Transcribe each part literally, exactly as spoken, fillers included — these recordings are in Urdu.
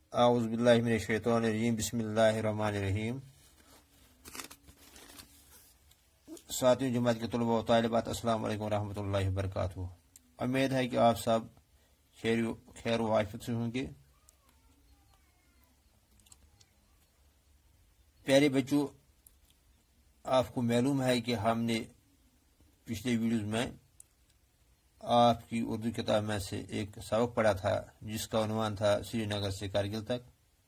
اعوذ باللہ من الشیطان الرجیم بسم اللہ الرحمن الرحیم۔ ساتویں جماعت کے طلباء و طالبات السلام علیکم ورحمۃ اللہ وبرکاتہ۔ امید ہے کہ آپ سب خیر و عافیت سے ہوں گے۔ پیارے بچوں، آپ کو معلوم ہے کہ ہم نے پچھلے ویڈیوز میں آپ کی اردو کتاب میں سے ایک سبق پڑھا تھا جس کا عنوان تھا سری نگر سے کارگل تک۔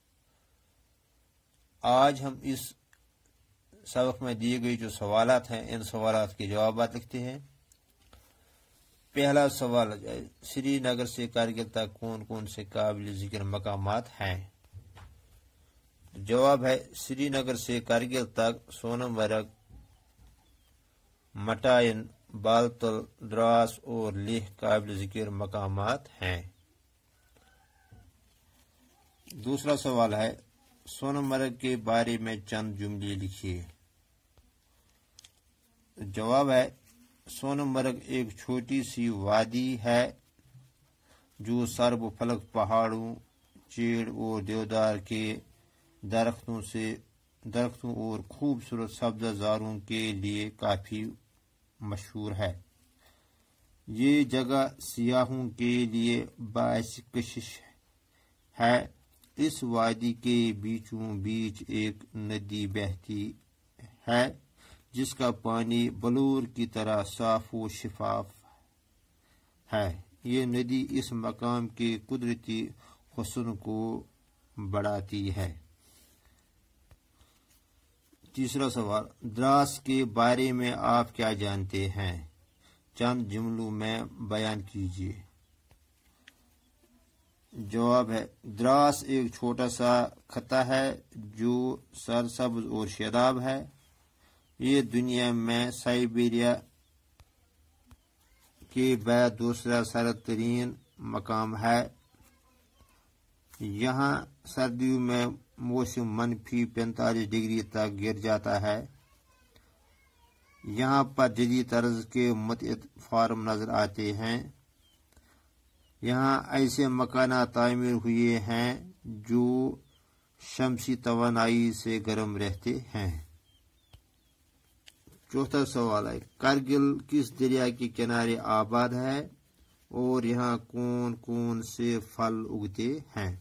آج ہم اس سبق میں دیے گئے جو سوالات ہیں ان سوالات کے جوابات لکھتے ہیں۔ پہلا سوال، سری نگر سے کارگل تک کون کون سے قابل ذکر مقامات ہیں؟ جواب ہے سری نگر سے کارگل تک سونم مرگ، مٹائن، بالتل، دراس اور لیہ قابل ذکر مقامات ہیں۔ دوسرا سوال ہے سونم مرگ کے بارے میں چند جملے لکھیے۔ جواب ہے سونم مرگ ایک چھوٹی سی وادی ہے جو سرب و فلک پہاڑوں، چیڑ اور دیودار کے درختوں سے درختوں اور خوبصورت سبزہ زاروں کے لیے کافی مشہور ہے۔ یہ جگہ سیاحوں کے لیے باعث کشش ہے۔ اس وادی کے بیچوں بیچ ایک ندی بہتی ہے جس کا پانی بلور کی طرح صاف و شفاف ہے۔ یہ ندی اس مقام کے قدرتی حسن کو بڑھاتی ہے۔ تیسرا سوال، دراس کے بارے میں آپ کیا جانتے ہیں؟ چند جملوں میں بیان کیجیے۔ جواب ہے دراس ایک چھوٹا سا خطہ ہے جو سرسبز اور شاداب ہے۔ یہ دنیا میں سائبیریا کے بعد دوسرا سرد ترین مقام ہے۔ یہاں سردیوں میں موسم منفی پینتالیس ڈگری تک گر جاتا ہے۔ یہاں پر جدید طرز کے متعدد فارم نظر آتے ہیں۔ یہاں ایسے مکانات تعمیر ہوئے ہیں جو شمسی توانائی سے گرم رہتے ہیں۔ چوتھا سوال ہے کارگل کس دریا کے کنارے آباد ہے اور یہاں کون کون سے پھل اگتے ہیں؟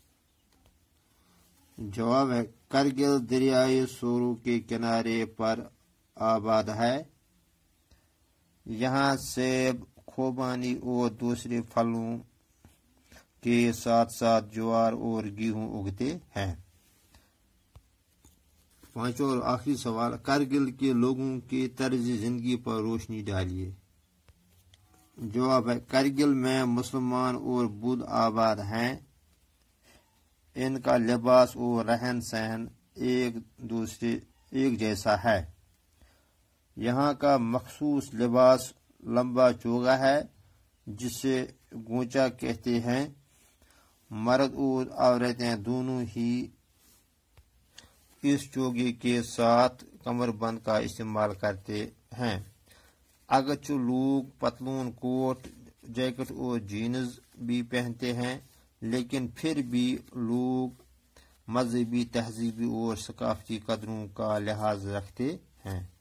جواب ہے کارگل دریائے سورو کے کنارے پر آباد ہے۔ یہاں سیب، خوبانی اور دوسرے پھلوں کے ساتھ ساتھ جوار اور گیہوں اگتے ہیں۔ پانچواں اور آخری سوال، کارگل کے لوگوں کے طرز زندگی پر روشنی ڈالیے۔ جواب ہے کارگل میں مسلمان اور بدھ آباد ہیں۔ ان کا لباس اور رہن سہن ایک دوسرے ایک جیسا ہے۔ یہاں کا مخصوص لباس لمبا چوغا ہے جسے گونچا کہتے ہیں۔ مرد اور عورتیں دونوں ہی اس چوغے کے ساتھ کمر بند کا استعمال کرتے ہیں۔ اگرچہ لوگ پتلون، کوٹ، جیکٹ اور جینز بھی پہنتے ہیں لیکن پھر بھی لوگ مذہبی، تہذیبی اور ثقافتی قدروں کا لحاظ رکھتے ہیں۔